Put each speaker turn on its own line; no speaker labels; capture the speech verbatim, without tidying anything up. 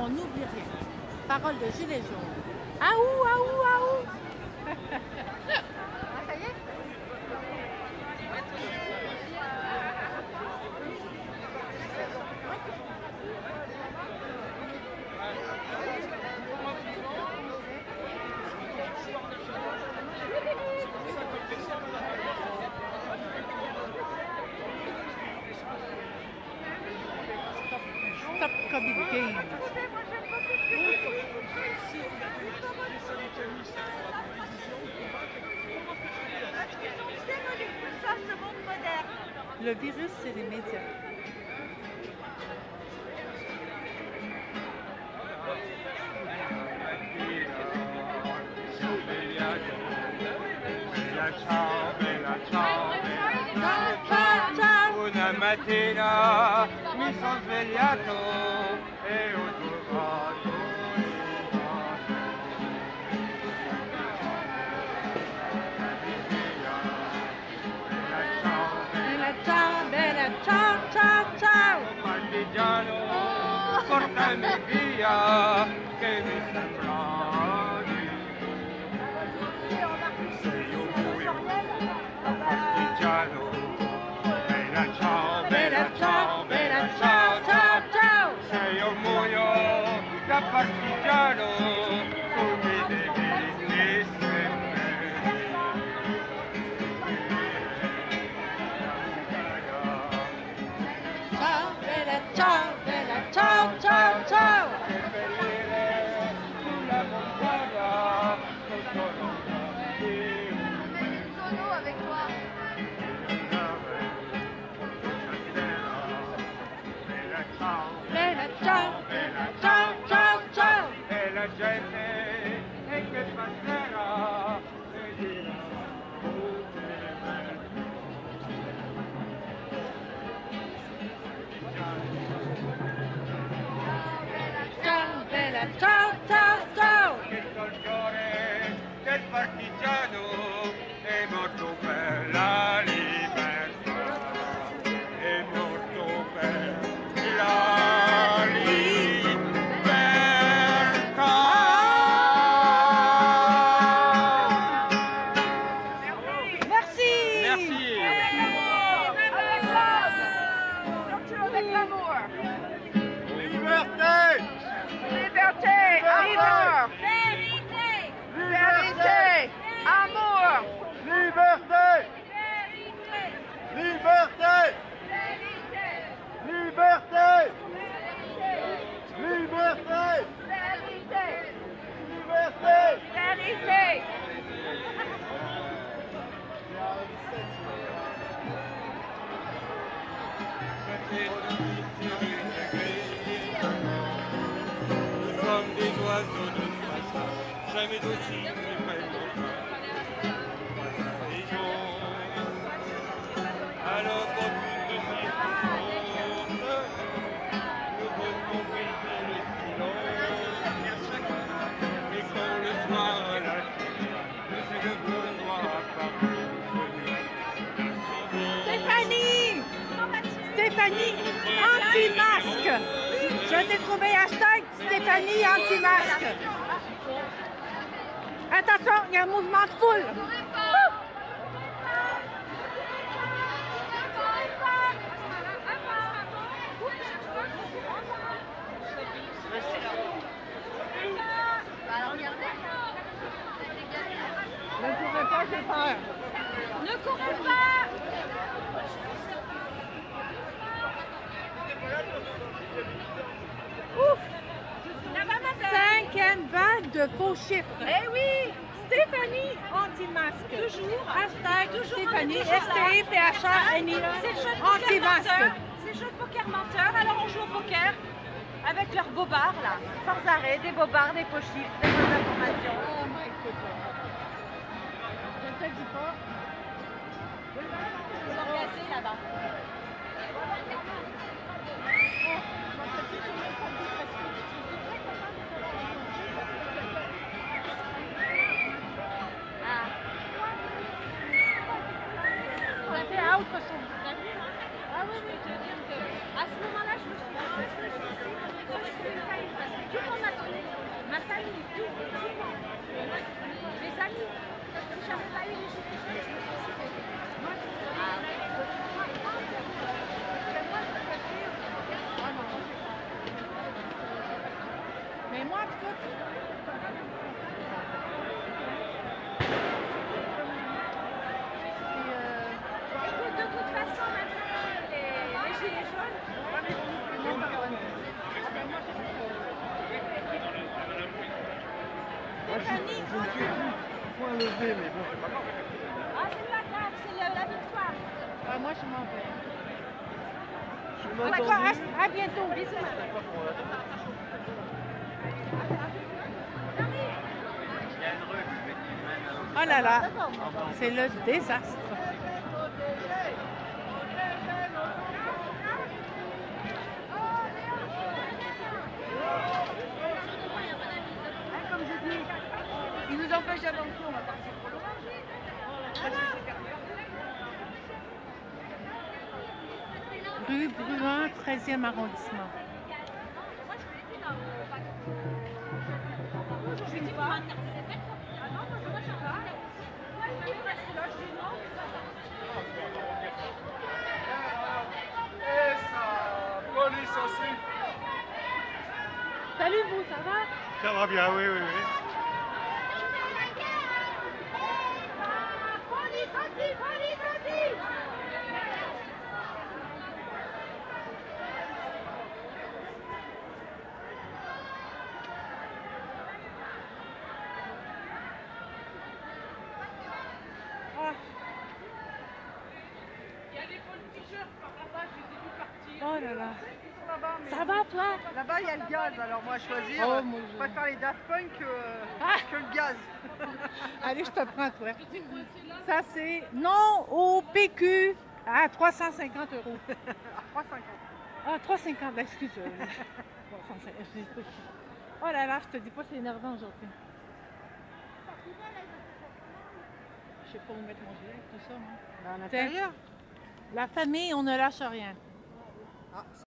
on n'oublie rien. Parole de gilet jaune. Aou, aou, aou.
Ça y est?
Stop COVID game. Le virus, c'est les médias.
Una mattina mi sono svegliato e ho trovato
Bella ciao, bella ciao, ciao, ciao.
partigiano, portami via che mi sembra di sei un buio partigiano. Bella ciao,
Bella ciao, bella ciao, ciao, ciao.
sei un muoio da partigiano, tu mi devi sempre.
Ciao, bella ciao, bella ciao, ciao, ciao.
Seppellire sulla montagna sotto l'ombra di
Solo avec toi.
una nave, bella ciao,
Bella ciao, bella ciao, ciao, ciao.
e la gente e che passerà e dirà tutte le
Ciao, bella ciao, ciao, ciao.
che il dolore del partigiano è morto per la libertà, è morto per la libertà.
Merci.
Merci.
Surtout avec l'amour.
Liberté!
Liberté, amour.
Vérité.
Vérité, amour.
Liberté! Liberté! Liberté! Liberté!
Vérité,
Liberté!
vérité.
Nous sommes des oiseaux de passage, jamais d'aussi près de nos à l'opportune de circonstances, nous venons briser le silence. Et quand le soir à la télé, c'est le besoin apparu,
Stéphanie. Stéphanie, anti-masque. Je t'ai trouvé hashtag Stéphanie anti-masque. Attention, il y a un mouvement de foule. Ne courez pas, j'ai peur.
Ne courez pas.
Ouf! Cinquième vague de faux chiffres.
Eh oui.
Stéphanie anti-masque.
Toujours.
Hashtag
Toujours,
Stéphanie,
on est toujours
S T E P H A N I
C'est le jeu de poker
anti-masque.
menteur. C'est le jeu de poker menteur. Alors on joue au poker avec leurs bobards là, sans arrêt, des bobards, des faux chiffres, des fausses informations.
Oh my goodness. Je ne te dis pas.
Ils sont cassés là-bas. Ah.
C'était à autre chose.
Ah oui, oui, je veux dire que à ce moment-là, je me suis dit, je me suis dit, je me suis dit, ça y est, parce que
je je ne suis plus point levé, mais bon, c'est pas grave.
Ah, c'est pas grave, c'est le- la victoire.
Ah, moi, je m'en vais.
Je
D'accord,
m'attendais.
à, à bientôt. Bisous. Oh là là, c'est le désastre.
Comme je dis, ils nous empêchent d'avancer, on va partir pour le
Rue Bruin, treizième arrondissement.
Je dis pas. Ah non, moi je ne sais pas. Moi je vais rester là, je dis non.
Et ça, police aussi.
Salut vous, ça va?
Ça va bien, oui, oui, oui.
Police aussi, police aussi.
Ah. Oh là là. Ça va toi?
Là-bas, il y a le gaz, alors moi, à choisir,
Oh,
euh,
mon
je
Dieu.
préfère les Daft Punk que, euh,
Ah.
que le gaz.
Allez, je te prends toi. Ça c'est non au P Q à trois cent cinquante euros.
À trois cinquante.
Ah, trois cent cinquante, excuse. euh, trois cent cinquante, je dis pas. Oh là là, je te dis pas, c'est énervant aujourd'hui. Je sais pas où mettre mon gilet, tout ça, moi.
À l'intérieur.
La famille, on ne lâche rien.
Ah,